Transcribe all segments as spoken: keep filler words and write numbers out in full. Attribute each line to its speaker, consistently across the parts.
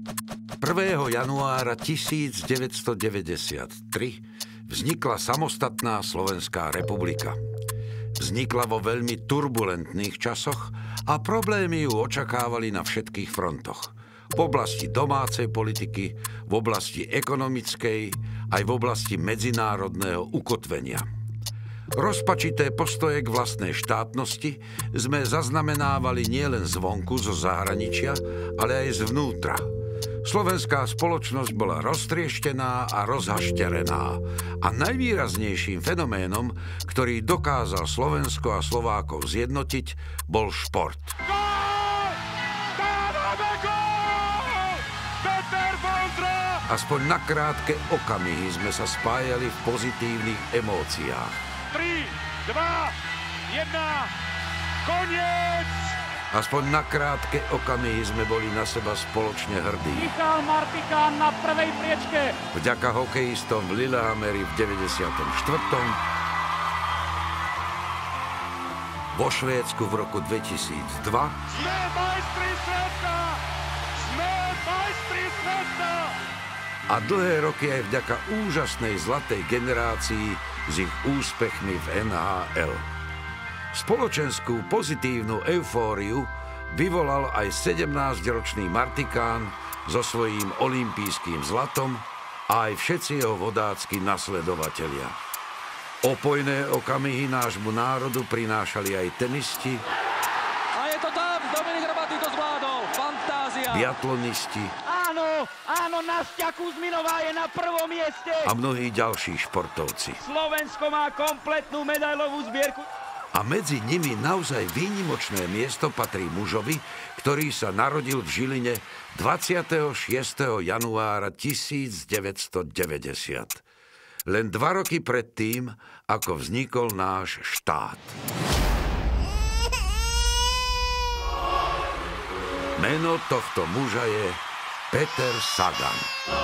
Speaker 1: prvého januára tisícdeväťstodeväťdesiattri vznikla samostatná Slovenská republika. Vznikla vo veľmi turbulentných časoch a problémy ju očakávali na všetkých frontoch. V oblasti domácej politiky, v oblasti ekonomickej, aj v oblasti medzinárodného ukotvenia. Rozpačité postoje k vlastnej štátnosti sme zaznamenávali nielen zvonku zo zahraničia, ale aj zvnútra. Slovenská spoločnosť bola roztrieštená a rozhašterená a najvýraznejším fenoménom, ktorý dokázal Slovensko a Slovákov zjednotiť, bol šport. Aspoň na krátke okamihy sme sa spájali v pozitívnych emóciách.
Speaker 2: tri, dva, jeden, koniec!
Speaker 1: Aspoň na krátke okamihy sme boli na seba spoločne hrdí.
Speaker 2: Michal Martikán na prvej priečke.
Speaker 1: Vďaka hokejistom v Lillehammeri v deväťdesiatom štvrtom vo Švédsku v roku dvetisícdva.
Speaker 2: Sme majstri sveta! Sme majstri sveta!
Speaker 1: A dlhé roky aj vďaka úžasnej zlatej generácii s ich úspechmi v en há el. Spoločenskú pozitívnu eufóriu vyvolal aj sedemnásťročný Martikán so svojím olympijským zlatom a aj všetci jeho vodácky nasledovatelia. Opojné okamihy nášmu národu prinášali aj tenisti,
Speaker 2: A je to tam! Dominik Hrbatý to zvládol! Fantázia!
Speaker 1: biatlonisti
Speaker 2: Áno, áno, Nastia Kuzminová je na prvom mieste!
Speaker 1: a mnohí ďalší športovci.
Speaker 2: Slovensko má kompletnú medailovú zbierku.
Speaker 1: A medzi nimi naozaj výnimočné miesto patrí mužovi, ktorý sa narodil v Žiline dvadsiateho šiesteho januára tisícdeväťstodeväťdesiat. Len dva roky predtým, ako vznikol náš štát. Meno tohto muža je Peter Sagan.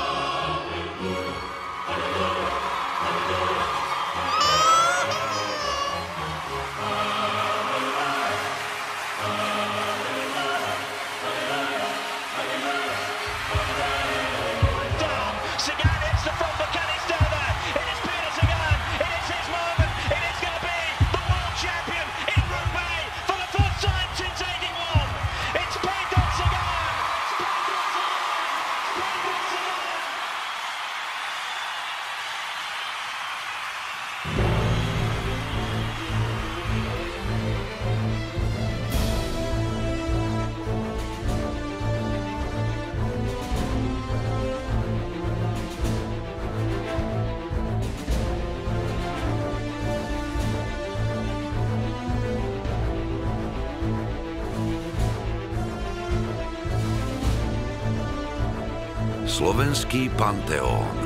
Speaker 1: Slovenský panteón.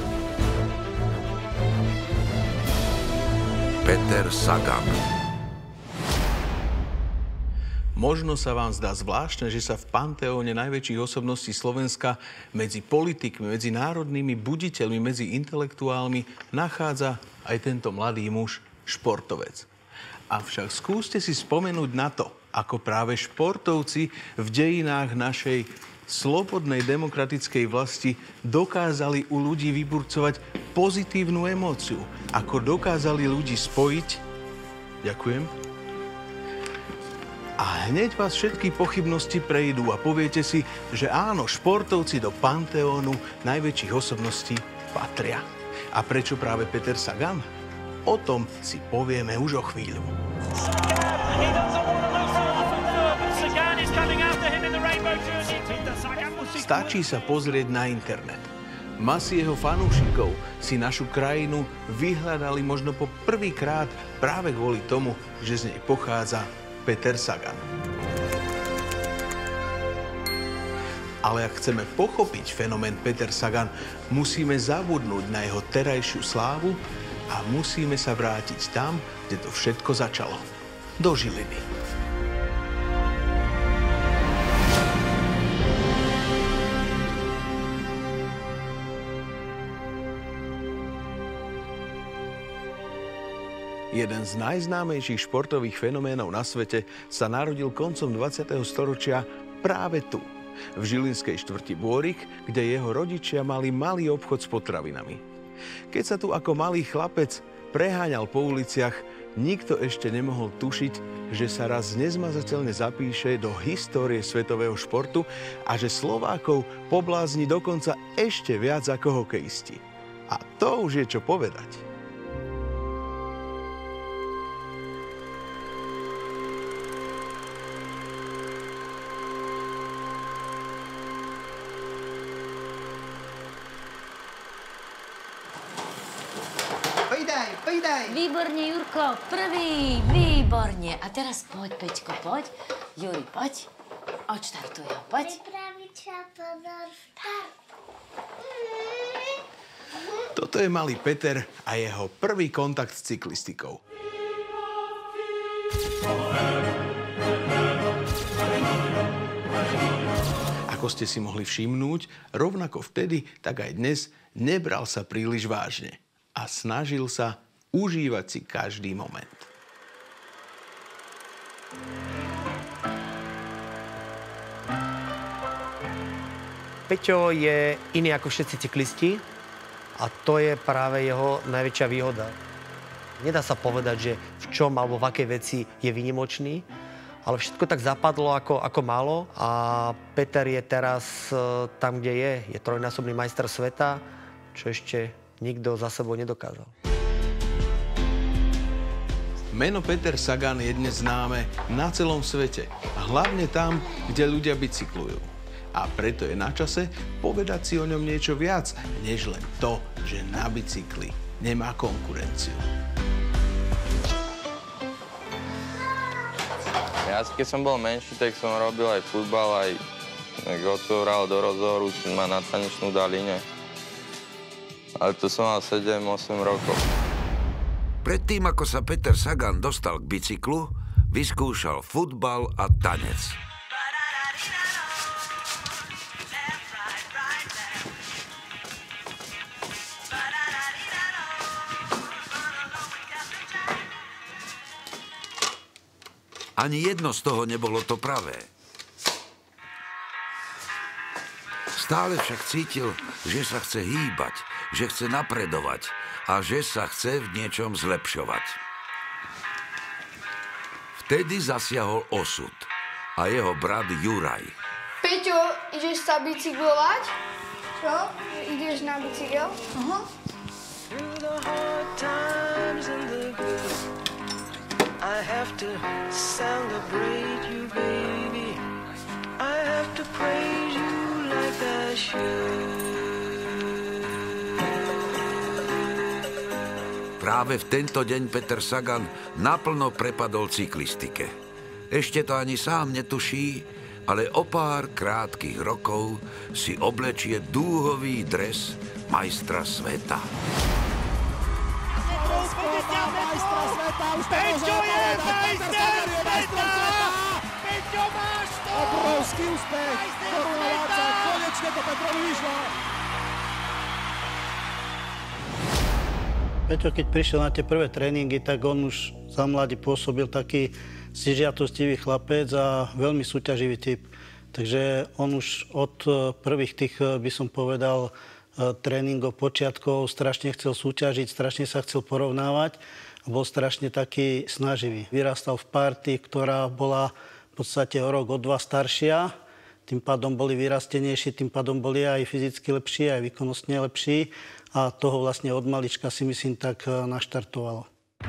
Speaker 1: Peter Sagan.
Speaker 3: Možno sa vám zdá zvláštne, že sa v panteóne najväčších osobností Slovenska medzi politikmi, medzi národnými buditeľmi, medzi intelektuálmi nachádza aj tento mladý muž, športovec. Avšak skúste si spomenúť na to, ako práve športovci v dejinách našej slobodnej demokratickej vlasti dokázali u ľudí vyburcovať pozitívnu emóciu. Ako dokázali ľudí spojiť. Ďakujem. A hneď vás všetky pochybnosti prejdú a poviete si, že áno, športovci do panteónu najväčších osobností patria. A prečo práve Peter Sagan? O tom si povieme už o chvíľu. Stačí sa pozrieť na internet. Masy jeho fanúšikov si našu krajinu vyhľadali možno po prvýkrát práve kvôli tomu, že z nej pochádza Peter Sagan. Ale ak chceme pochopiť fenomén Peter Sagan, musíme zabudnúť na jeho terajšiu slávu a musíme sa vrátiť tam, kde to všetko začalo. Do Žiliny. Jeden z najznámejších športových fenoménov na svete sa narodil koncom dvadsiateho storočia práve tu, v žilinskej štvrti Bôrik, kde jeho rodičia mali malý obchod s potravinami. Keď sa tu ako malý chlapec preháňal po uliciach, nikto ešte nemohol tušiť, že sa raz nezmazateľne zapíše do histórie svetového športu a že Slovákov poblázni dokonca ešte viac ako hokejisti. A to už je čo povedať.
Speaker 4: Výborne, Jurko, prvý, výborne. A teraz poď, Peťko, poď. Juri, poď. Odštartuj ho, poď.
Speaker 5: Pripraviť pozor, štart.
Speaker 3: Toto je malý Peter a jeho prvý kontakt s cyklistikou. Ako ste si mohli všimnúť, rovnako vtedy, tak aj dnes, nebral sa príliš vážne a snažil sa užívať si každý moment.
Speaker 6: Peťo je iný ako všetci cyklisti a to je práve jeho najväčšia výhoda. Nedá sa povedať, že v čom alebo v akej veci je výnimočný, ale všetko tak zapadlo ako, ako malo a Peter je teraz tam, kde je. Je trojnásobný majster sveta, čo ešte nikto za sebou nedokázal.
Speaker 3: Meno Peter Sagan je dnes známe na celom svete a hlavne tam, kde ľudia bicyklujú. A preto je na čase povedať si o ňom niečo viac, než len to, že na bicykli nemá konkurenciu.
Speaker 7: Ja keď som bol menší, tak som robil aj futbal, aj otcov hral do rozhovoru, keď ma na tanečnú daline. Ale to som mal sedem osem rokov.
Speaker 1: Predtým, ako sa Peter Sagan dostal k bicyklu, vyskúšal futbal a tanec. Ani jedno z toho nebolo to pravé. Stále však cítil, že sa chce hýbať, že chce napredovať a že sa chce v niečom zlepšovať. Vtedy zasiahol osud a jeho brat Juraj.
Speaker 5: Peťo, ideš sa bicyklovať? Čo? Ideš na bicykel? Aha. I have to celebrate you, baby. I have to praise you like I should.
Speaker 1: Práve v tento deň Peter Sagan naplno prepadol cyklistike. Ešte to ani sám netuší, ale o pár krátkych rokov si oblečie dúhový dres majstra sveta.
Speaker 8: Peťo je majster sveta! Peťo, máš to! Obrovský úspech! Korunováca, konečne to Petrovi vyšlo!
Speaker 9: Peťo, keď prišiel na tie prvé tréningy, tak on už za mladý pôsobil taký stižiatostivý chlapec a veľmi súťaživý typ. Takže on už od prvých tých, by som povedal, tréningov, počiatkov strašne chcel súťažiť, strašne sa chcel porovnávať. Bol strašne taký snaživý. Vyrastal v partii, ktorá bola v podstate o rok, o dva staršia. Tým pádom boli vyrastenejší, tým pádom boli aj fyzicky lepší, aj výkonnostne lepší. A toho vlastne od malička si myslím tak naštartovalo.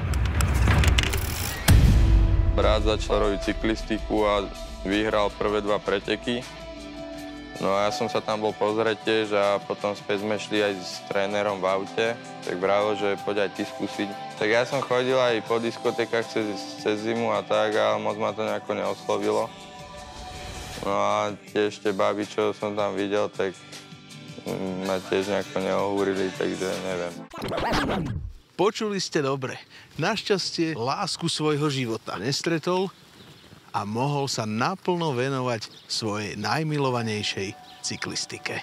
Speaker 7: Brat začal robiť cyklistiku a vyhral prvé dva preteky. No a ja som sa tam bol pozrieť tiež a potom späť sme šli aj s trénerom v aute. Tak bravo, že poď aj ty skúsiť. Tak ja som chodil aj po diskotékach cez, cez zimu a tak, ale moc ma to nejako neoslovilo. No a tiež tie baby, čo som tam videl, tak ma tiež nejako neohúrili, takže neviem.
Speaker 3: Počuli ste dobre. Našťastie lásku svojho života nestretol a mohol sa naplno venovať svojej najmilovanejšej cyklistike.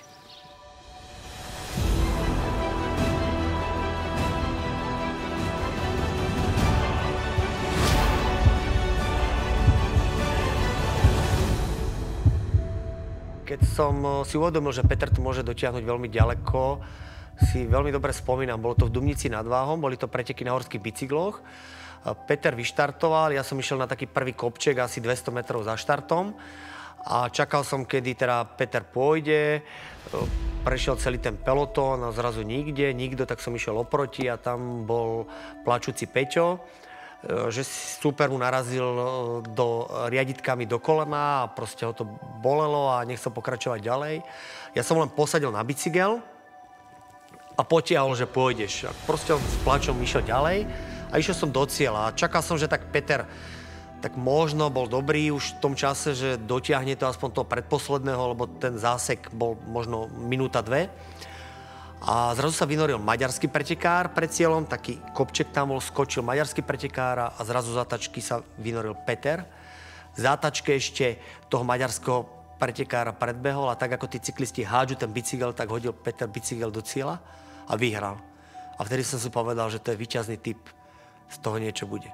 Speaker 6: Keď som si uvedomil, že Peter to môže dotiahnuť veľmi ďaleko, si veľmi dobre spomínam, bolo to v Dumnici nad Váhom, boli to preteky na horských bicykloch. Peter vyštartoval, ja som išiel na taký prvý kopček, asi dvesto metrov za štartom a čakal som, kedy teda Peter pôjde, prešiel celý ten pelotón a zrazu nikde, nikto, tak som išiel oproti a tam bol plačúci Peťo, že super mu narazil do riaditkami do kolena a proste ho to bolelo a nechcel pokračovať ďalej. Ja som len posadil na bicykel a potiahol, že pôjdeš. A proste s plačom išiel ďalej a išiel som do cieľa. A čakal som, že tak Peter tak možno bol dobrý už v tom čase, že dotiahne to aspoň toho predposledného, lebo ten zásek bol možno minúta, dve. A zrazu sa vynoril maďarský pretekár pred cieľom, taký kopček tam bol, skočil maďarský pretekár a zrazu z zátačky sa vynoril Peter. V zátačke ešte toho maďarského pretekára predbehol a tak ako tí cyklisti hádžu ten bicykel, tak hodil Peter bicykel do cieľa a vyhral. A vtedy som si povedal, že to je víťazný typ, z toho niečo bude.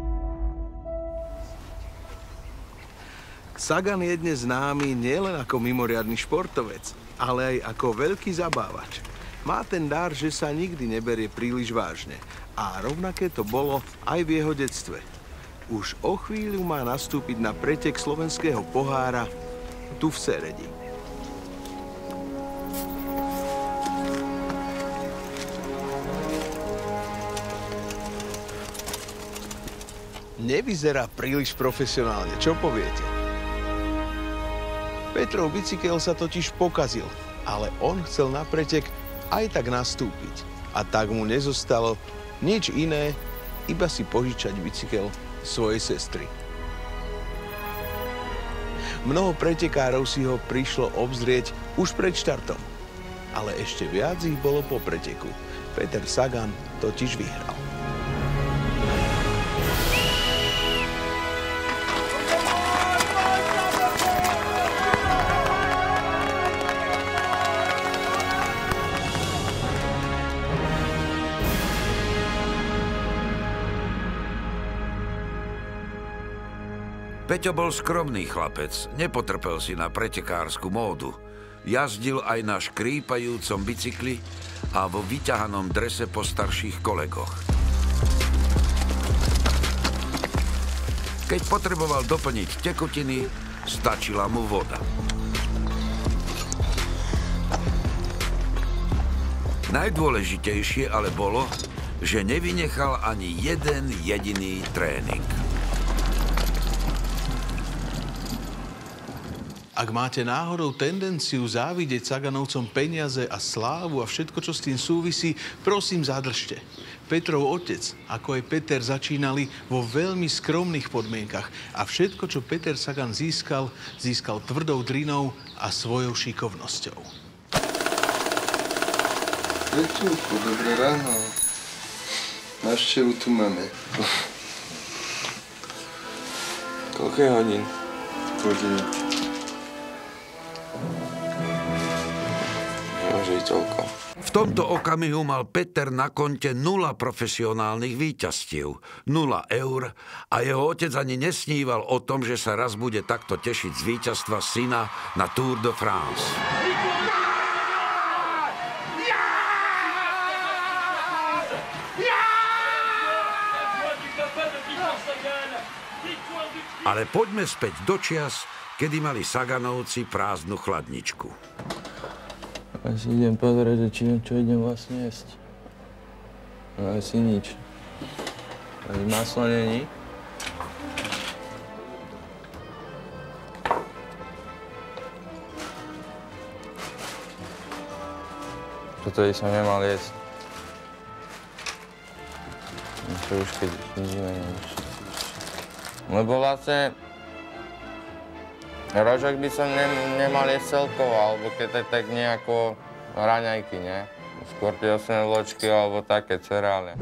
Speaker 10: Sagan je dnes známy nielen ako mimoriadny športovec, ale aj ako veľký zabávač. Má ten dar, že sa nikdy neberie príliš vážne. A rovnaké to bolo aj v jeho detstve. Už o chvíľu má nastúpiť na pretek slovenského pohára tu v Seredi. Nevyzerá príliš profesionálne, čo poviete? Petrov bicykel sa totiž pokazil, ale on chcel na pretek aj tak nastúpiť. A tak mu nezostalo nič iné, iba si požičať bicykel svojej sestry. Mnoho pretekárov si ho prišlo obzrieť už pred štartom. Ale ešte viac ich bolo po preteku. Peter Sagan totiž vyhral.
Speaker 1: Peťo bol skromný chlapec, nepotrpel si na pretekársku módu. Jazdil aj na škrípajúcom bicykli a vo vyťahanom drese po starších kolegoch. Keď potreboval doplniť tekutiny, stačila mu voda. Najdôležitejšie ale bolo, že nevynechal ani jeden jediný tréning.
Speaker 3: Ak máte náhodou tendenciu závidieť Saganovcom peniaze a slávu a všetko, čo s tým súvisí, prosím, zadržte. Petrov otec, ako aj Peter, začínali vo veľmi skromných podmienkach a všetko, čo Peter Sagan získal, získal tvrdou drinou a svojou šikovnosťou.
Speaker 7: Peťuchu, dobré ráno. Návštevu tu máme. Koľko je hodín? Hodín.
Speaker 1: V tomto okamihu mal Peter na konte nula profesionálnych víťazstiev, nula eur a jeho otec ani nesníval o tom, že sa raz bude takto tešiť z víťazstva syna na Tour de France. Ale poďme späť do čias, kedy mali Saganovci prázdnu chladničku.
Speaker 7: Asi idem pozrieť, že či čo idem vlastne jesť. No asi nič. Ani maslo není. Toto som nemal jesť. Čo už keď nič není. Lebo vlastne rožok by som ne, nemal jesť celkovo, alebo keď tak, tak nejako raňajky, nie? Skôr tie osné vločky, alebo také cereálie.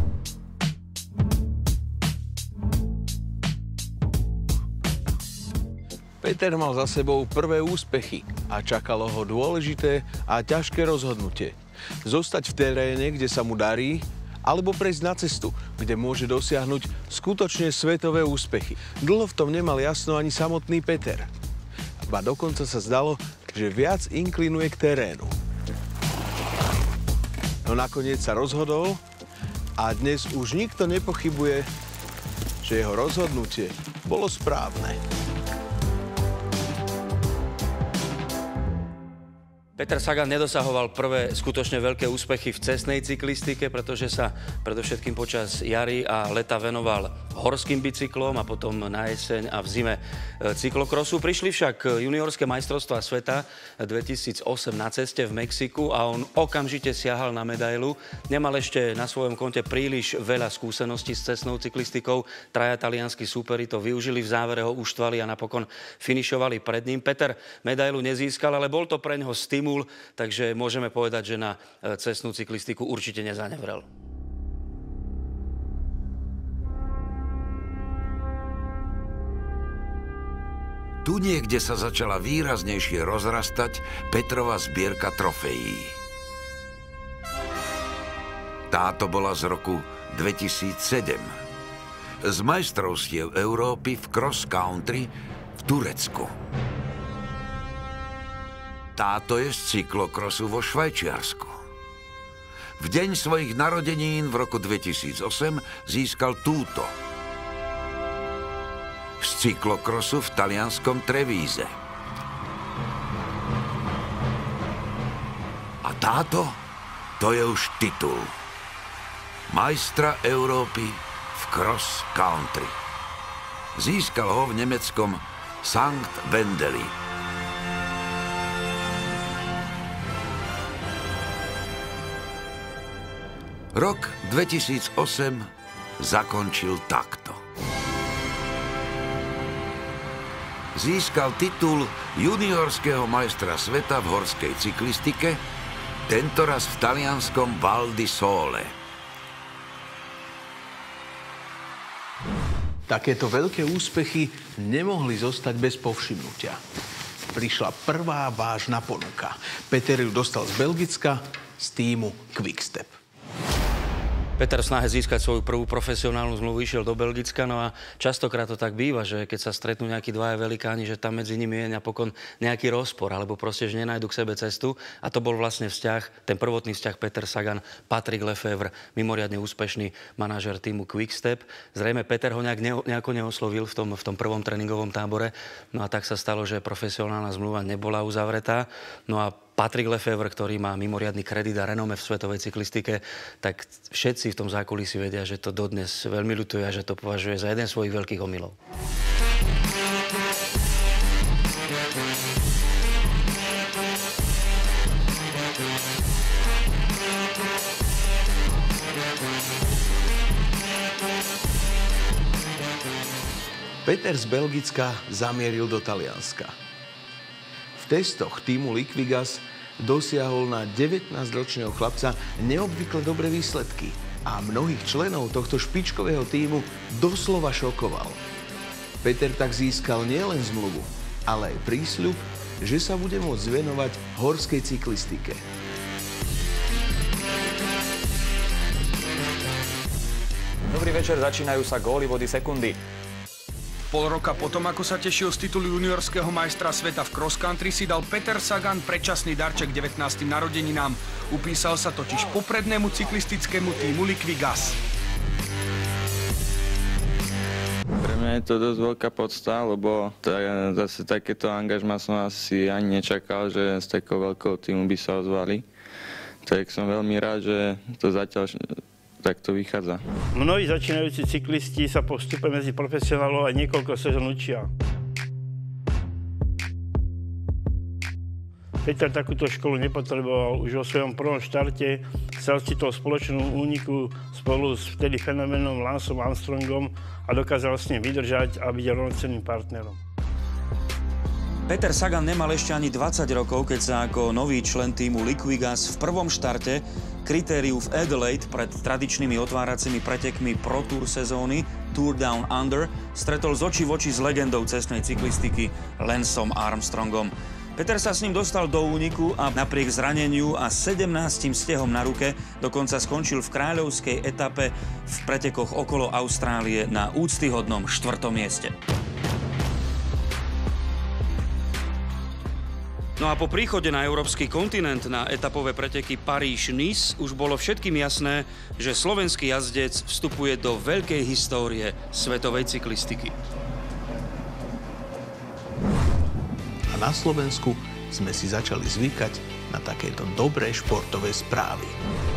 Speaker 10: Peter mal za sebou prvé úspechy a čakalo ho dôležité a ťažké rozhodnutie. Zostať v teréne, kde sa mu darí, alebo prejsť na cestu, kde môže dosiahnuť skutočne svetové úspechy. Dlho v tom nemal jasno ani samotný Peter. Ba dokonca sa zdalo, že viac inklinuje k terénu. No nakoniec sa rozhodol a dnes už nikto nepochybuje, že jeho rozhodnutie bolo správne.
Speaker 11: Peter Sagan nedosahoval prvé skutočne veľké úspechy v cestnej cyklistike, pretože sa predovšetkým počas jary a leta venoval horským bicyklom a potom na jeseň a v zime cyklokrosu. Prišli však juniorské majstrovstvá sveta dvetisícosem na ceste v Mexiku a on okamžite siahal na medailu. Nemal ešte na svojom konte príliš veľa skúseností s cestnou cyklistikou. Traja talianskí súperi to využili, v závere ho uštvali a napokon finišovali pred ním. Peter medailu nezískal, ale bol to pre ňoho stimul, takže môžeme povedať, že na cestnú cyklistiku určite nezanevrel.
Speaker 1: Tu niekde sa začala výraznejšie rozrastať Petrova zbierka trofejí. Táto bola z roku dvetisícsedem. Z majstrovstiev Európy v cross country v Turecku. Táto je z cyklokrosu vo Švajčiarsku. V deň svojich narodenín v roku dvetisícosem získal túto. Z cyklokrosu v talianskom Trevíze. A táto, to je už titul. Majstra Európy v cross country. Získal ho v nemeckom Sankt Wendeli. Rok dvetisícosem zakončil takto. Získal titul juniorského majstra sveta v horskej cyklistike, tentoraz v talianskom Val di Sole.
Speaker 3: Takéto veľké úspechy nemohli zostať bez povšimnutia. Prišla prvá vážna ponuka. Peter ju dostal z Belgicka z týmu Quickstep.
Speaker 11: Peter v snahe získať svoju prvú profesionálnu zmluvu išiel do Belgicka, no a častokrát to tak býva, že keď sa stretnú nejakí dvaja velikáni, že tam medzi nimi je napokon nejaký rozpor, alebo proste, že nenajdu k sebe cestu. A to bol vlastne vzťah, ten prvotný vzťah Peter Sagan, Patrick Lefevre, mimoriadne úspešný manažer týmu Quickstep. Zrejme Peter ho nejak ne, nejako neoslovil v tom, v tom prvom tréningovom tábore, no a tak sa stalo, že profesionálna zmluva nebola uzavretá. No a Patrick Lefevre, ktorý má mimoriadny kredit a renome v svetovej cyklistike, tak všetci v tom zákulisí vedia, že to dodnes veľmi ľutuje a že to považuje za jeden z svojich veľkých omylov.
Speaker 10: Peter z Belgicka zamieril do Talianska. V testoch týmu Liquigas dosiahol na devätnásťročného chlapca neobvykle dobré výsledky a mnohých členov tohto špičkového týmu doslova šokoval. Peter tak získal nielen zmluvu, ale aj prísľub, že sa bude môcť venovať horskej cyklistike.
Speaker 12: Dobrý večer, začínajú sa góly vody sekundy.
Speaker 13: Pol roka potom, ako sa tešil z titulu juniorského majstra sveta v cross country, si dal Peter Sagan predčasný darček devätnástym narodeninám. Upísal sa totiž poprednému cyklistickému týmu Liquigas.
Speaker 7: Pre mňa je to dosť veľká podsta, lebo zase takéto angažma som asi ani nečakal, že z takého veľkého týmu by sa ozvali. Tak som veľmi rád, že to zatiaľ tak to vychádza.
Speaker 9: Mnohí začínajúci cyklisti sa po vstupe medzi profesionálov aj niekoľko sezón učia. Peter takúto školu nepotreboval. Už vo svojom prvom štarte sa ocitol v spoločnom úniku spolu s vtedy fenoménom Lanceom Armstrongom a dokázal s ním vydržať a byť rovnocenným partnerom.
Speaker 11: Peter Sagan nemal ešte ani dvadsať rokov, keď sa ako nový člen týmu Liquigas v prvom štarte kritériu v Adelaide pred tradičnými otváracími pretekmi Pro Tour sezóny Tour Down Under stretol z očí v oči s legendou cestnej cyklistiky Lanceom Armstrongom. Peter sa s ním dostal do úniku a napriek zraneniu a sedemnástim stehom na ruke dokonca skončil v kráľovskej etape v pretekoch okolo Austrálie na úctyhodnom štvrtom mieste. No a po príchode na európsky kontinent na etapové preteky Paríž-Nice už bolo všetkým jasné, že slovenský jazdec vstupuje do veľkej histórie svetovej cyklistiky.
Speaker 3: A na Slovensku sme si začali zvykať na takéto dobré športové správy.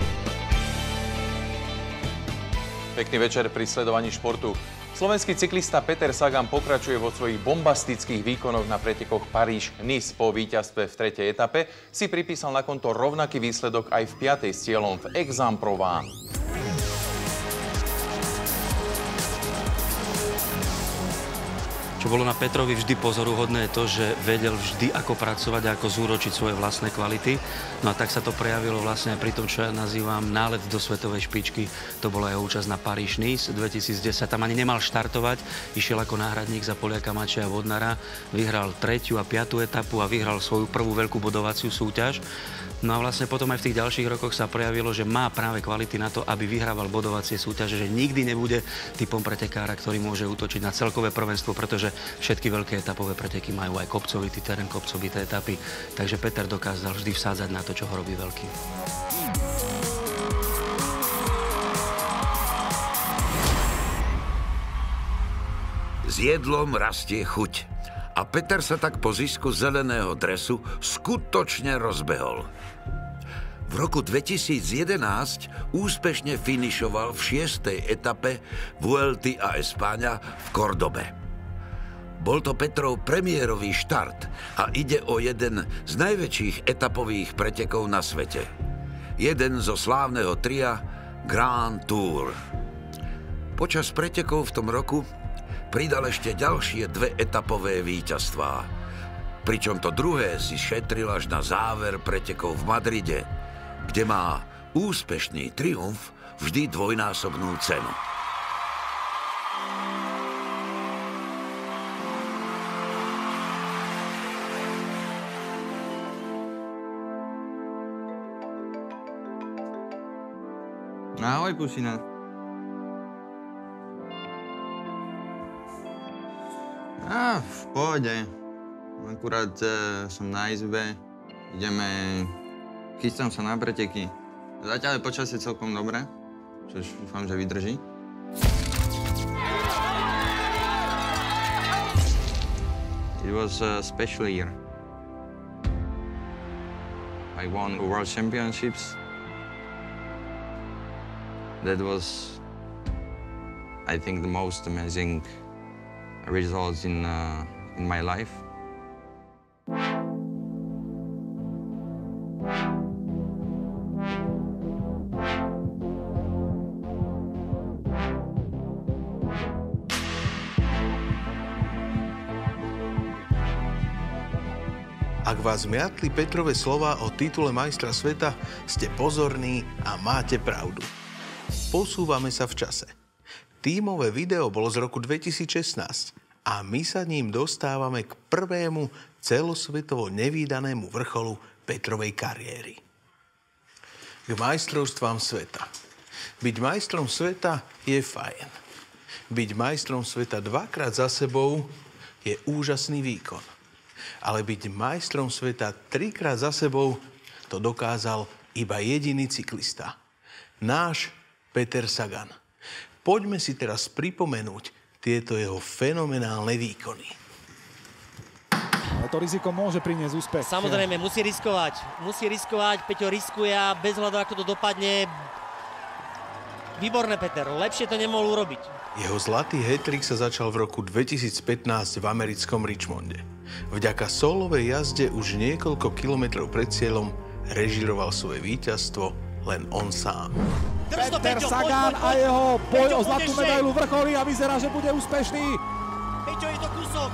Speaker 12: Pekný večer pri sledovaní športu. Slovenský cyklista Peter Sagan pokračuje vo svojich bombastických výkonoch na pretekoch Paríž-Nice. Po víťazstve v tretej etape si pripísal na konto rovnaký výsledok aj v piatej s cieľom v Aix-en-Provence.
Speaker 11: Čo bolo na Petrovi vždy pozoruhodné je to, že vedel vždy, ako pracovať a ako zúročiť svoje vlastné kvality. No a tak sa to prejavilo vlastne aj pri tom, čo ja nazývam nálet do svetovej špičky. To bola jeho účasť na Paríž-Nice dvetisícdesať. Tam ani nemal štartovať, išiel ako náhradník za Poliaka Mačeja Vodnara, vyhral tretiu a piatú etapu a vyhral svoju prvú veľkú bodovaciu súťaž. No a vlastne potom aj v tých ďalších rokoch sa prejavilo, že má práve kvality na to, aby vyhrával bodovacie súťaže, že nikdy nebude typom pretekára, ktorý môže útočiť na celkové prvenstvo, pretože všetky veľké etapové preteky majú aj kopcovitý terén, kopcovité etapy. Takže Peter dokázal vždy vsádzať na to, čo ho robí veľký.
Speaker 1: S jedlom rastie chuť. A Peter sa tak po zisku zeleného dresu skutočne rozbehol. V roku dvetisíc jedenásť úspešne finišoval v šiestej etape Vuelty a España v Kordobe. Bol to Petrov premiérový štart a ide o jeden z najväčších etapových pretekov na svete. Jeden zo slávneho tria Grand Tour. Počas pretekov v tom roku pridal ešte ďalšie dve etapové víťazstvá. Pričom to druhé si šetril až na záver pretekov v Madride, kde má úspešný triumf vždy dvojnásobnú cenu.
Speaker 7: Ahoj, pusina. Á, v pohode. Akurát e, som na izbe. Ideme... Chystám sa na preteky. Zatiaľ je počasie celkom dobré, čo dúfam, že vydrží. It was a special year. I won World Championships. That was, I think, the most amazing results in uh, in my life.
Speaker 3: Ak vás miatli Petrove slova o titule majstra sveta, ste pozorní a máte pravdu. Posúvame sa v čase. Tímové video bolo z roku dvetisícšestnásť a my sa ním dostávame k prvému celosvetovo nevídanému vrcholu Petrovej kariéry. K majstrovstvám sveta. Byť majstrom sveta je fajn. Byť majstrom sveta dvakrát za sebou je úžasný výkon. Ale byť majstrom sveta trikrát za sebou to dokázal iba jediný cyklista. Náš Peter Sagan. Poďme si teraz pripomenúť tieto jeho fenomenálne výkony.
Speaker 8: Ale to riziko môže priniesť úspech.
Speaker 6: Samozrejme, musí riskovať. Musí riskovať, Peťo riskuje a bez hľadu, ako to dopadne. Výborné, Peter. Lepšie to nemohol urobiť.
Speaker 3: Jeho zlatý hat-trick sa začal v roku dvetisícpätnásť v americkom Richmonde. Vďaka solovej jazde už niekoľko kilometrov pred cieľom režiroval svoje víťazstvo len on sám.
Speaker 8: Peter Sagan a jeho boj o zlatú medailu vrcholí a vyzerá, že bude úspešný.
Speaker 6: Peťo, je to kúsok.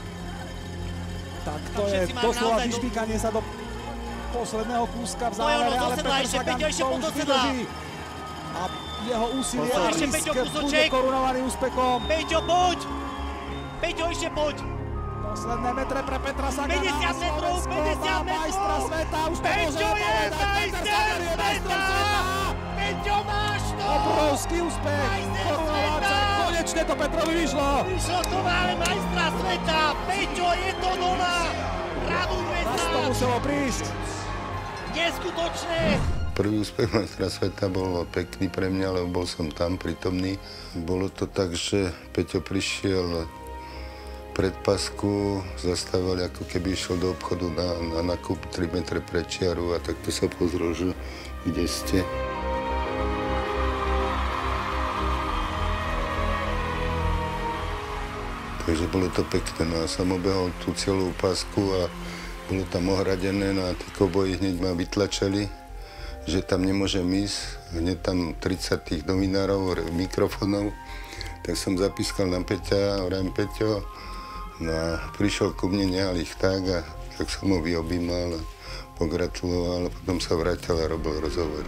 Speaker 8: Tak to je doslova vyšpíkanie sa do posledného kúska v závere, ale Peter Sagan to už vydrží. A jeho úsilie a risk bude korunovaný úspechom.
Speaker 6: Peťo, poď! Peťo, ešte poď!
Speaker 8: Posledné metre pre Petra Sagana.
Speaker 6: päťdesiat metrov, päťdesiat metrov!
Speaker 8: Majstra sveta, už to môžeme povedať. Peter Sagan je majstrom sveta!
Speaker 6: Peťo, máš to!
Speaker 8: Obrovský úspech! Korunováča, konečne to Petrovi vyšlo!
Speaker 6: Vyšlo to, máme majstra sveta! Peťo, je to doma!
Speaker 8: Raz to muselo prísť.
Speaker 14: Neskutočné!
Speaker 15: Prvý úspech majstra sveta bol pekný pre mňa, lebo bol som tam prítomný. Bolo to tak, že Peťo prišiel pred pasku, zastavil, ako keby išiel do obchodu na, na nákup tri metre pred čiaru a takto sa pozrel, že kde ste. Takže bolo to pekné. No a som obehol tú celú pásku a bolo tam ohradené, no a tí kouboji hneď ma vytlačali, že tam nemôžem ísť. Hneď tam tridsať tých novinárov, mikrofónov. Tak som zapískal na Peťa, hovorím Peťo, no a prišiel ku mne, nehal ich tak a tak som ho vyobímal a pogratuloval a potom sa vrátil a robil rozhovory.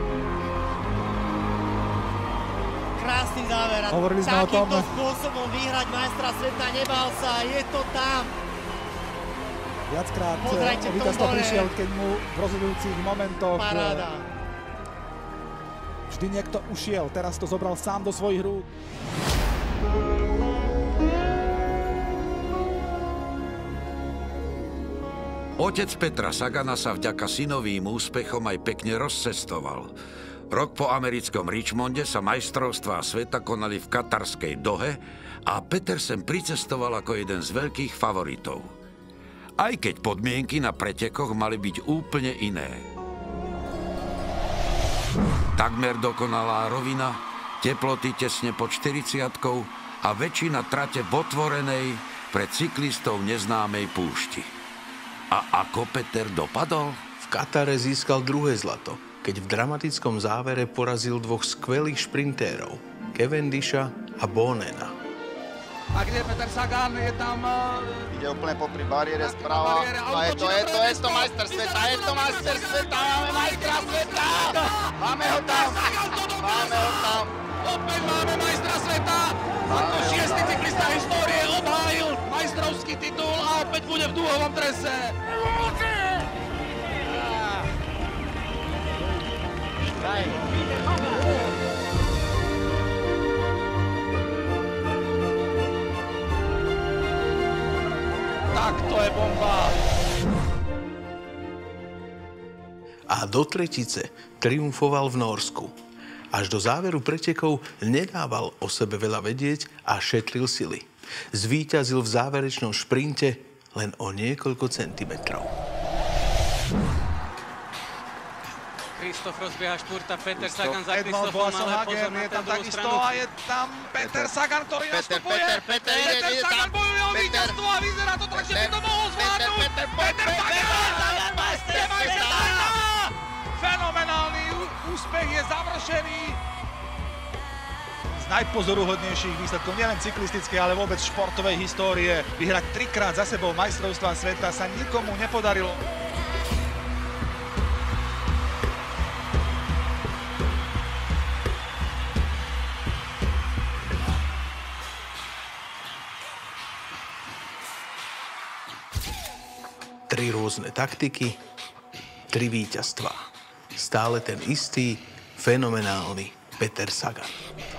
Speaker 14: Krásny záver.
Speaker 8: Hovorili sme o tom.
Speaker 14: Takýmto spôsobom vyhrať majstra sveta, nebal sa, je to tam.
Speaker 8: Viackrát o víťazstvo prišiel, keď mu v rozhodujúcich momentoch
Speaker 14: paráda.
Speaker 8: Vždy niekto ušiel, teraz to zobral sám do svojich rúk.
Speaker 1: Otec Petra Sagana sa vďaka synovým úspechom aj pekne rozcestoval. Rok po americkom Richmonde sa majstrovstvá sveta konali v katarskej Dohe a Peter sem pricestoval ako jeden z veľkých favoritov. Aj keď podmienky na pretekoch mali byť úplne iné. Takmer dokonalá rovina, teploty tesne pod štyridsiatkou a väčšina trate v otvorenej pre cyklistov neznámej púšti. A ako Peter dopadol?
Speaker 3: V Katare získal druhé zlato, keď v dramatickom závere porazil dvoch skvelých šprintérov, Cavendisha a Bonena.
Speaker 2: A kde Peter Sagan? Je tam...
Speaker 16: Ide úplne popri bariére správa. A je to, je to, je to majster sveta, je to majster sveta, máme majstra sveta! Máme ho tam! Máme ho tam!
Speaker 2: Opäť máme majstra sveta! Ako šiestý cyklista histórie obhájil majstrovský titul a opäť bude v dúhovom drese. Tak to je bomba.
Speaker 3: A do tretice triumfoval v Nórsku. Až do záveru pretekov nedával o sebe veľa vedieť a šetril sily. Zvíťazil v záverečnom šprinte len o niekoľko centimetrov.
Speaker 2: Kristof rozbieha štvrtá, Peter Sagan za
Speaker 8: Edvald
Speaker 2: Kristofom, ale pozor na
Speaker 8: je tam
Speaker 2: ten druhú
Speaker 8: takisto
Speaker 2: stranu.
Speaker 8: a je tam Peter Sagan, ktorý nastupuje.
Speaker 16: Peter, Peter, ide,
Speaker 8: Peter
Speaker 16: ide
Speaker 8: Sagan
Speaker 16: tam.
Speaker 8: bojuje o
Speaker 16: Peter.
Speaker 8: víťazstvo a vyzerá to tak, že by to mohol zvládnuť.
Speaker 16: Peter,
Speaker 8: Peter Sagan,
Speaker 16: majster
Speaker 8: sveta! Fenomenálny úspech je završený. Z najpozoruhodnejších výsledkov, nielen cyklistickej, ale vôbec športovej histórie. Vyhrať trikrát za sebou majstrovstvá sveta sa nikomu nepodarilo.
Speaker 3: Tri rôzne taktiky, tri víťazstvá. Stále ten istý, fenomenálny Peter Sagan.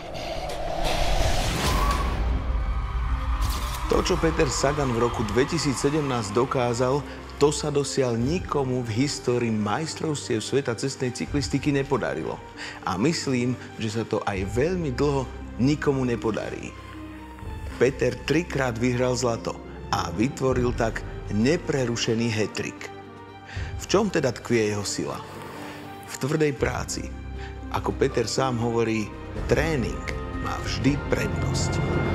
Speaker 3: To, čo Peter Sagan v roku dvetisícsedemnásť dokázal, to sa dosiaľ nikomu v histórii majstrovstiev sveta cestnej cyklistiky nepodarilo. A myslím, že sa to aj veľmi dlho nikomu nepodarí. Peter trikrát vyhral zlato a vytvoril tak neprerušený hat-trick. V čom teda tkvie jeho sila? V tvrdej práci. Ako Peter sám hovorí, tréning má vždy prednosť.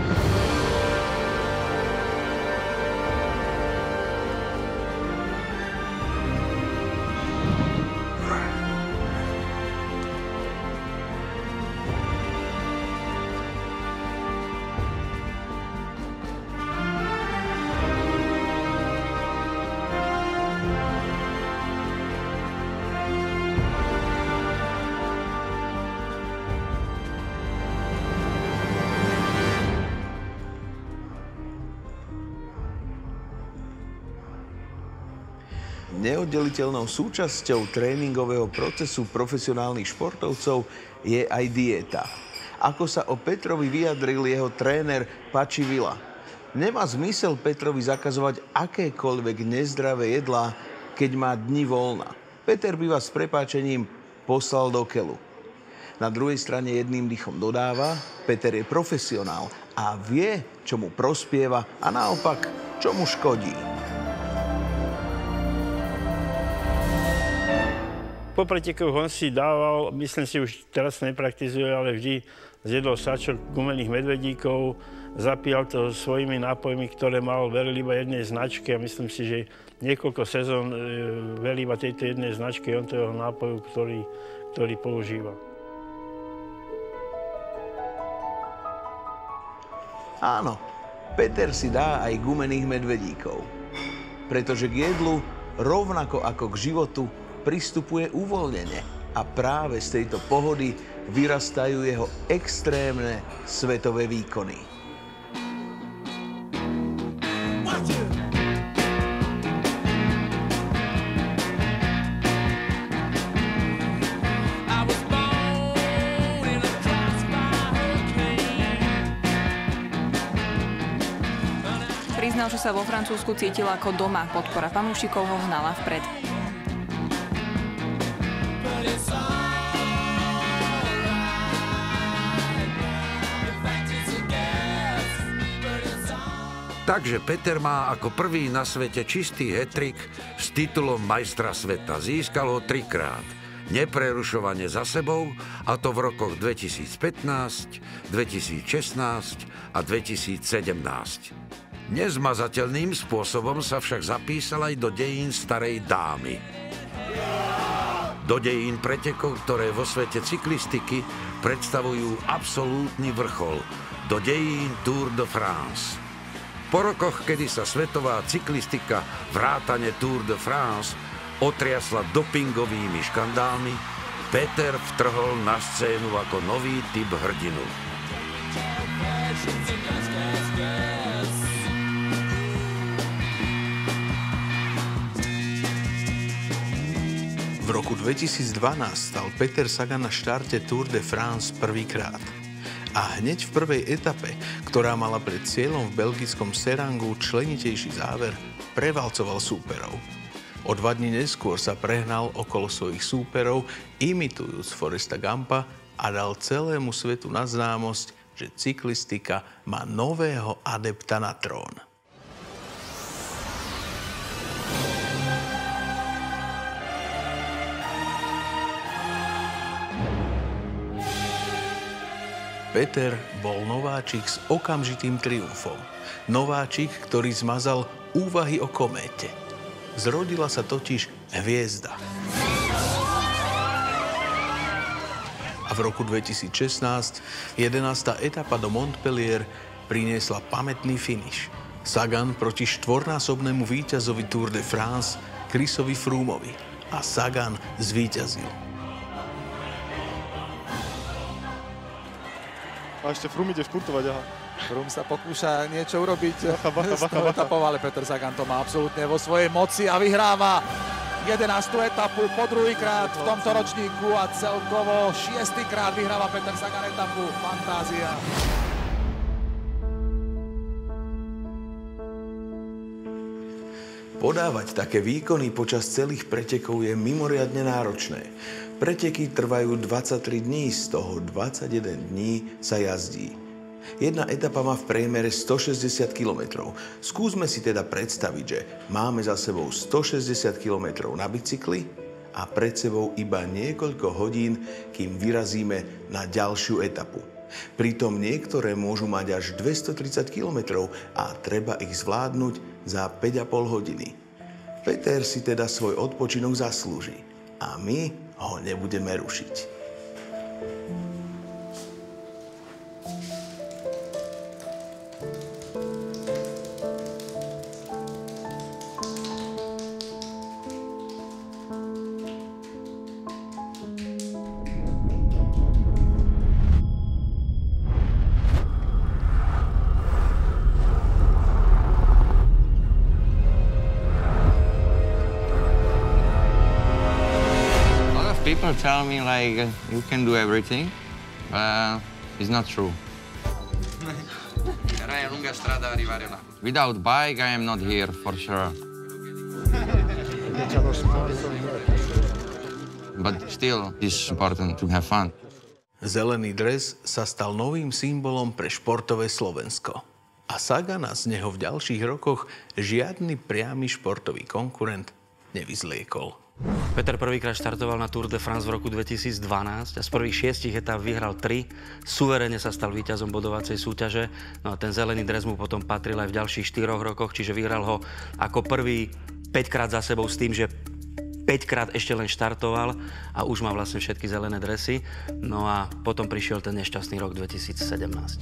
Speaker 3: Neoddeliteľnou súčasťou tréningového procesu profesionálnych športovcov je aj diéta. Ako sa o Petrovi vyjadril jeho tréner Pachi Vila. Nemá zmysel Petrovi zakazovať akékoľvek nezdravé jedlá, keď má dni voľna. Peter by vás s prepáčením poslal do keľu. Na druhej strane jedným dýchom dodáva, Peter je profesionál a vie, čo mu prospieva a naopak, čo mu škodí.
Speaker 17: Po pretekoch on si dával, myslím si, už teraz nepraktizuje, ale vždy zjedol sačok gumených medvedíkov, zapíjal to svojimi nápojmi, ktoré mal, veril iba jednej značke a myslím si, že niekoľko sezón veril iba tejto jednej značke, on to jeho nápoju, ktorý, ktorý používa.
Speaker 3: Áno, Peter si dá aj gumených medvedíkov, pretože k jedlu, rovnako ako k životu, pristupuje uvoľnene a práve z tejto pohody vyrastajú jeho extrémne svetové výkony.
Speaker 18: Priznal, že sa vo Francúzsku cítil ako doma. Podpora fanúšikov ho hnala vpred.
Speaker 1: Takže Peter má ako prvý na svete čistý hat-trick s titulom majstra sveta. Získal ho trikrát, neprerušovane za sebou, a to v rokoch dvetisícpätnásť, dvetisícšestnásť a dvetisícsedemnásť. Nezmazateľným spôsobom sa však zapísal aj do dejín starej dámy. Do dejín pretekov, ktoré vo svete cyklistiky predstavujú absolútny vrchol. Do dejín Tour de France. Po rokoch, kedy sa svetová cyklistika vrátane Tour de France otriasla dopingovými škandálmi, Peter vtrhol na scénu ako nový typ hrdinu.
Speaker 3: V roku dvetisícdvanásť stal Peter Sagan na štarte Tour de France prvýkrát. A hneď v prvej etape, ktorá mala pred cieľom v belgickom Serangu členitejší záver, prevalcoval súperov. O dva dni neskôr sa prehnal okolo svojich súperov, imitujúc Foresta Gumpa, a dal celému svetu na známosť, že cyklistika má nového adepta na trón. Peter bol nováčik s okamžitým triumfom. Nováčik, ktorý zmazal úvahy o kométe. Zrodila sa totiž hviezda. A v roku dvetisícšestnásť jedenásta etapa do Montpellier priniesla pamätný finish. Sagan proti štvornásobnému víťazovi Tour de France Chrisovi Froomovi. A Sagan zvíťazil.
Speaker 19: A ešte Froome ide špurtovať, aha.
Speaker 2: Froome sa pokúša niečo urobiť
Speaker 19: bacha, bacha,
Speaker 2: s
Speaker 19: bacha,
Speaker 2: tou
Speaker 19: bacha.
Speaker 2: etapou, ale Peter Sagan to má absolútne vo svojej moci a vyhráva jedenástu etapu po druhýkrát v tomto ročníku a celkovo šiestýkrát vyhráva Peter Sagan etapu. Fantázia.
Speaker 3: Podávať také výkony počas celých pretekov je mimoriadne náročné. Preteky trvajú dvadsaťtri dní, z toho dvadsaťjeden dní sa jazdí. Jedna etapa má v priemere stošesťdesiat kilometrov. Skúsme si teda predstaviť, že máme za sebou stošesťdesiat kilometrov na bicykli a pred sebou iba niekoľko hodín, kým vyrazíme na ďalšiu etapu. Pritom niektoré môžu mať až dvestotridsať kilometrov a treba ich zvládnuť za päť a pol hodiny. Peter si teda svoj odpočinok zaslúži a my ho nebudeme rušiť.
Speaker 20: People tell me like you can do everything, but it's not true. Era lunga strada arrivare là. Without bike, I am not here for sure. But still, it's important to have fun.
Speaker 3: Zelený dres sa stal novým symbolom pre športové Slovensko. A Sagana z neho v ďalších rokoch žiadny priamy športový konkurent nevyzliekol.
Speaker 11: Peter prvýkrát štartoval na Tour de France v roku dvetisícdvanásť a z prvých šiestich etáp vyhral tri. Suverene sa stal víťazom bodovacej súťaže. No a ten zelený dres mu potom patril aj v ďalších štyroch rokoch, čiže vyhral ho ako prvý päťkrát za sebou s tým, že päťkrát ešte len štartoval a už má vlastne všetky zelené dresy. No a potom prišiel ten nešťastný rok dvetisícsedemnásť.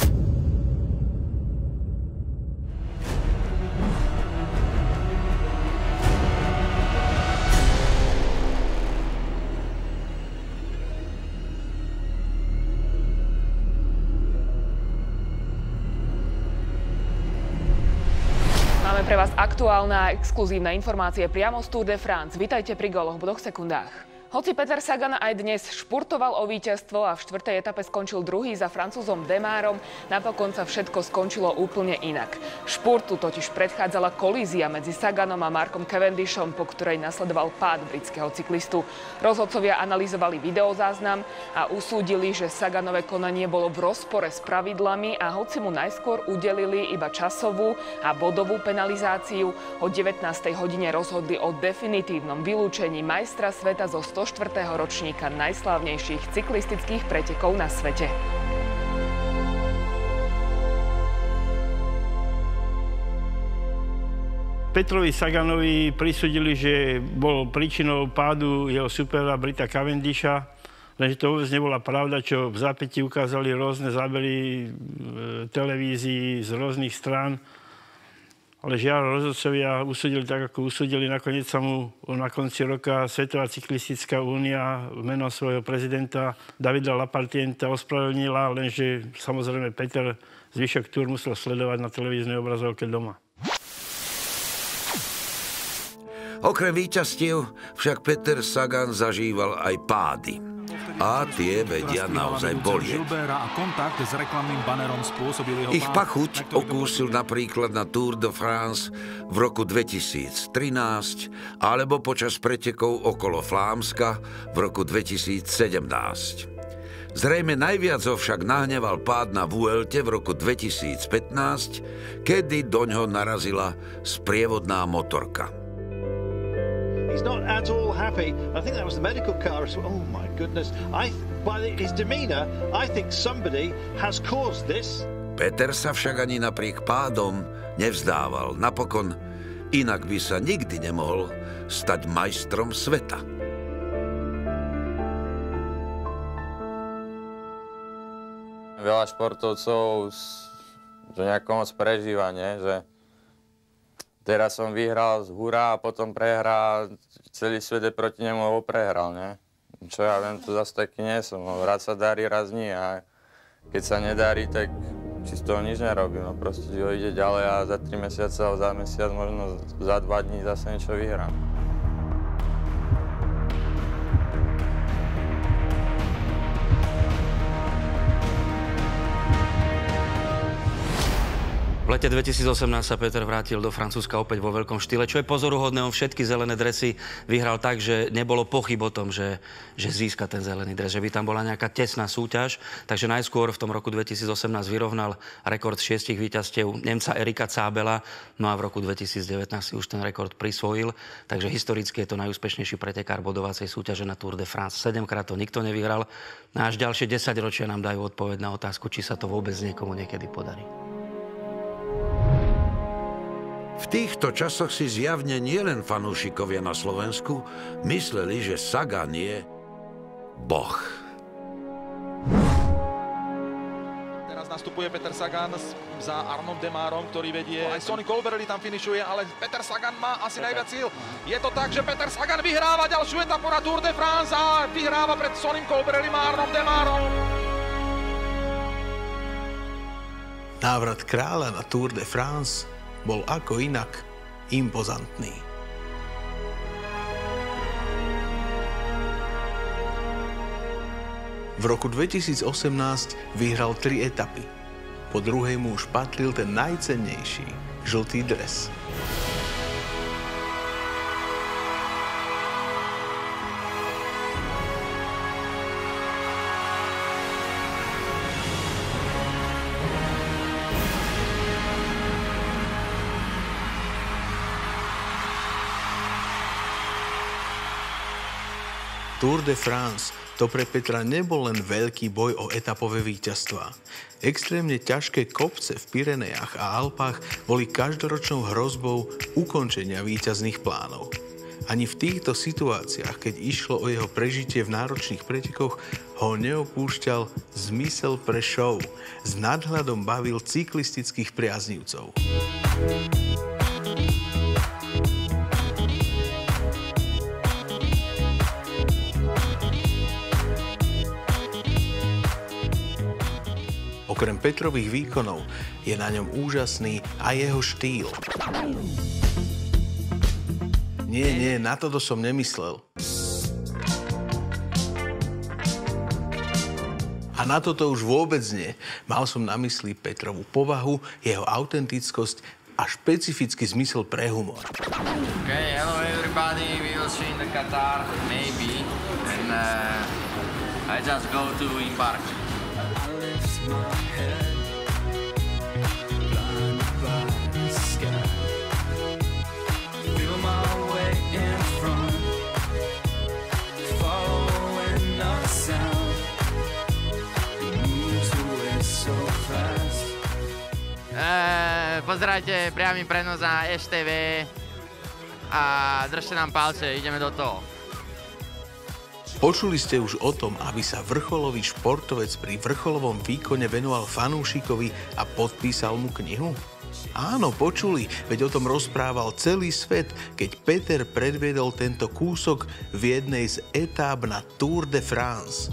Speaker 21: Pre vás aktuálne a exkluzívne informácie priamo z Tour de France. Vitajte pri góloch v bodoch sekundách. Hoci Peter Sagan aj dnes špurtoval o víťazstvo a v štvrtej etape skončil druhý za Francúzom Demárom, napokon sa všetko skončilo úplne inak. Špurtu totiž predchádzala kolízia medzi Saganom a Markom Cavendishom, po ktorej nasledoval pád britského cyklistu. Rozhodcovia analyzovali videozáznam a usúdili, že Saganové konanie bolo v rozpore s pravidlami a hoci mu najskôr udelili iba časovú a bodovú penalizáciu, o devätnástej hodine rozhodli o definitívnom vylúčení majstra sveta zo stoštvrtého ročníka najslávnejších cyklistických pretekov na svete.
Speaker 17: Petrovi Saganovi prisúdili, že bol príčinou pádu jeho supera Brita Cavendisha, lenže to vôbec nebola pravda, čo v zápätí ukázali rôzne zábery televízií z rôznych strán. Ale žiaľ, rozhodcovia usúdili tak, ako usúdili. Nakoniec sa mu na konci roka Svetová cyklistická únia v meno svojho prezidenta Davida Lapartienta ospravedlnila, lenže samozrejme Peter zvyšok Tour musel sledovať na televíznej obrazovke doma.
Speaker 1: Okrem víťazstiev však Peter Sagan zažíval aj pády. A tie vedia naozaj bolieť. Ich pachuť okúsil napríklad na Tour de France v roku dvetisíctrinásť alebo počas pretekov okolo Flámska v roku dvetisícsedemnásť. Zrejme najviac ho však nahneval pád na Vuelte v roku dvetisícpätnásť, kedy doňho narazila sprievodná motorka.
Speaker 22: He's not at all happy. I think that was the medical car. Oh my goodness. I, by his demeanor, I think somebody has caused this.
Speaker 1: Peter sa však ani napriek pádom nevzdával. Napokon inak by sa nikdy nemohol stať majstrom sveta.
Speaker 7: Veľa športovcov že nejako moc prežíva, nie? Že teraz som vyhral z hurá a potom prehral, celý svet je proti nemu, lebo prehral, nie? Čo ja viem, to zase taký nie som. Raz sa darí, raz nie. A keď sa nedarí, tak si z toho nič nerobím. No proste ho ide ďalej a za tri mesiace alebo za mesiac, možno za dva dní zase niečo vyhrám.
Speaker 11: V lete dvetisícosemnásť sa Peter vrátil do Francúzska opäť vo veľkom štýle. Čo je pozoruhodné, on všetky zelené dresy vyhral tak, že nebolo pochyb o tom, že, že získa ten zelený dres, že by tam bola nejaká tesná súťaž. Takže najskôr v tom roku dvetisícosemnásť vyrovnal rekord šiestich víťazstiev Nemca Erika Zábela, no a v roku dvetisícdevätnásť si už ten rekord prisvojil. Takže historicky je to najúspešnejší pretekár bodovacej súťaže na Tour de France. Sedemkrát to nikto nevyhral. A až ďalšie desaťročia nám dajú odpoveď na otázku, či sa to vôbec niekomu niekedy podarí.
Speaker 1: V týchto časoch si zjavne nielen fanúšikovia na Slovensku mysleli, že Sagan je boh.
Speaker 2: Teraz nastupuje Peter Sagan za Arnom Demárom, ktorý vedie. Aj Sonny Colbrelli tam finišuje, ale Peter Sagan má asi najviac síl. Je to tak, že Peter Sagan vyhráva ďalšiu etapu na Tour de France a vyhráva pred Sonnym Colbrellim a Arnom Demárom.
Speaker 3: Návrat kráľa na Tour de France bol ako inak impozantný. V roku dvetisícosemnásť vyhral tri etapy. Po druhej mu už patril ten najcennejší, žltý dres. Tour de France to pre Petra nebol len veľký boj o etapové víťazstvá. Extrémne ťažké kopce v Pyrenejach a Alpách boli každoročnou hrozbou ukončenia víťazných plánov. Ani v týchto situáciách, keď išlo o jeho prežitie v náročných pretekoch, ho neopúšťal zmysel pre show. S nadhľadom bavil cyklistických priaznivcov. Okrem Petrových výkonov je na ňom úžasný aj jeho štýl. Nie, nie, na toto som nemyslel. A na toto už vôbec nie. Mal som na mysli Petrovú povahu, jeho autentickosť a špecifický zmysel pre humor.
Speaker 20: Okay, hello everybody, we will see in the Qatar, maybe, and uh, I just go to embark. Uh, pozerajte priamy prenos na es té vé a držte nám palce, ideme do toho.
Speaker 3: Počuli ste už o tom, aby sa vrcholový športovec pri vrcholovom výkone venoval fanúšikovi a podpísal mu knihu? Áno, počuli, veď o tom rozprával celý svet, keď Peter predviedol tento kúsok v jednej z etáp na Tour de France.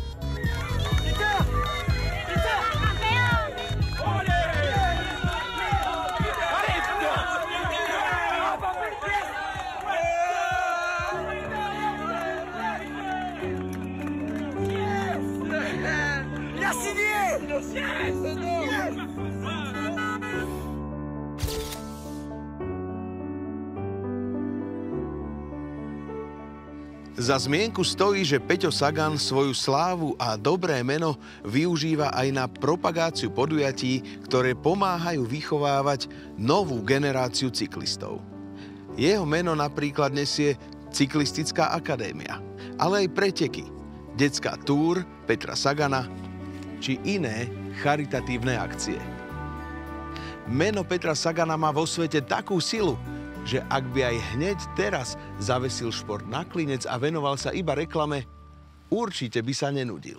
Speaker 3: Za zmienku stojí, že Peťo Sagan svoju slávu a dobré meno využíva aj na propagáciu podujatí, ktoré pomáhajú vychovávať novú generáciu cyklistov. Jeho meno napríklad nesie Cyklistická akadémia, ale aj preteky, Detská túr Petra Sagana či iné charitatívne akcie. Meno Petra Sagana má vo svete takú silu, že ak by aj hneď teraz zavesil šport na klinec a venoval sa iba reklame, určite by sa nenudil.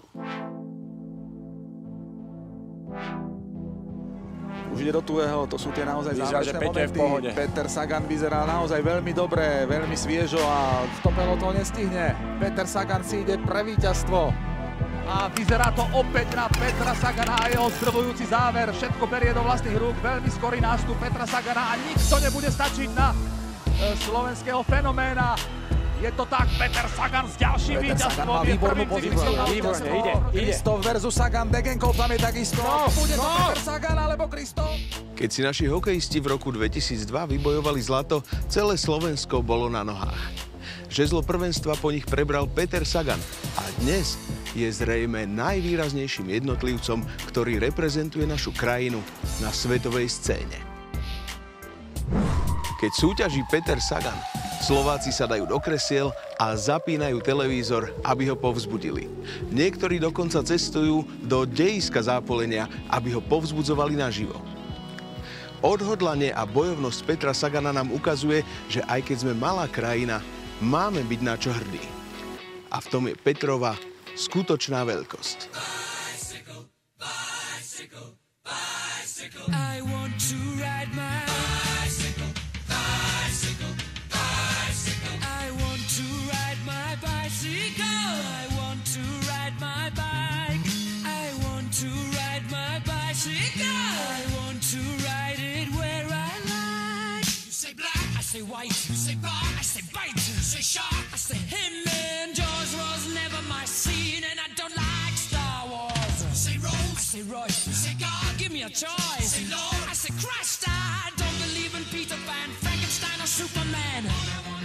Speaker 8: Už ide do tuhého, to sú tie naozaj záverečné momenty. Peter Sagan vyzerá naozaj veľmi dobre, veľmi sviežo a v topelo to nestihne. Peter Sagan si ide pre víťazstvo. A vyzerá to opäť na Petra Sagana a jeho zdrvujúci záver. Všetko berie do vlastných rúk. Veľmi skorý nástup Petra Sagana a nikto nebude stačiť na e, slovenského fenoména. Je to tak, Peter Sagan s ďalším víťazstvom. Je prvým cyklistom na víťazstvo. Kristof versus Sagan, Degenkov tam je takisto. No, bude to no. Peter Sagan alebo Kristof?
Speaker 10: Keď si naši hokejisti v roku dvetisícdva vybojovali zlato, celé Slovensko bolo na nohách. Žezlo prvenstva po nich prebral Peter Sagan a dnes je zrejme najvýraznejším jednotlivcom, ktorý reprezentuje našu krajinu na svetovej scéne. Keď súťaží Peter Sagan, Slováci sa dajú do kresiel a zapínajú televízor, aby ho povzbudili. Niektorí dokonca cestujú do dejiska zápolenia, aby ho povzbudzovali naživo. Odhodlanie a bojovnosť Petra Sagana nám ukazuje, že aj keď sme malá krajina, máme byť na čo hrdí. A v tom je Petrova skutočná veľkosť. Bicycle, bicycle, bicycle. I want to ride my bicycle, bicycle, bicycle. I want to ride my bicycle. I want to ride my bike. I want to ride my bicycle. I want to ride it where I like. You say black, I say white. You say bar, I say bite. You say shark, I say him. And Jaws was never my scene, and I don't like Star Wars. You say Rose, I say Royce. You say God, give me a
Speaker 4: your choice. I said, Christ, I don't believe in Peter Pan, Frankenstein or Superman.